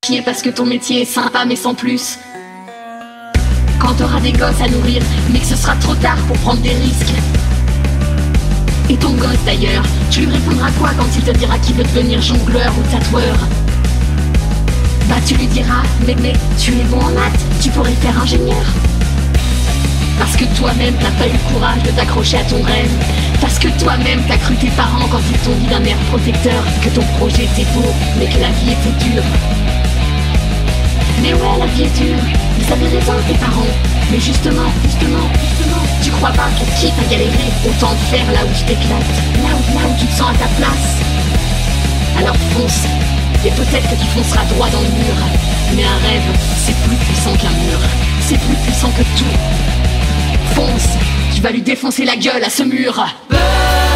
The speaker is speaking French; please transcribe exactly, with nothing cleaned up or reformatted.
Chier parce que ton métier est sympa mais sans plus. Quand t'auras des gosses à nourrir, mais que ce sera trop tard pour prendre des risques. Et ton gosse d'ailleurs, tu lui répondras quoi quand il te dira qu'il veut devenir jongleur ou tatoueur? Bah tu lui diras, mais mais tu es bon en maths, tu pourrais faire ingénieur. Parce que toi-même t'as pas eu le courage de t'accrocher à ton rêve. Parce que toi-même t'as cru tes parents quand ils t'ont dit d'un air protecteur que ton projet était beau, mais que la vie était dure. Mais ouais, la vie est dure, ils avaient raison tes parents. Mais justement, justement, justement, tu crois pas que quitte à galérer, autant te faire là où tu t'éclates, là où, là où tu te sens à ta place. Alors fonce, et peut-être que tu fonceras droit dans le mur. Mais un rêve, c'est plus puissant qu'un mur, c'est plus puissant que tout. Fonce, tu vas lui défoncer la gueule à ce mur.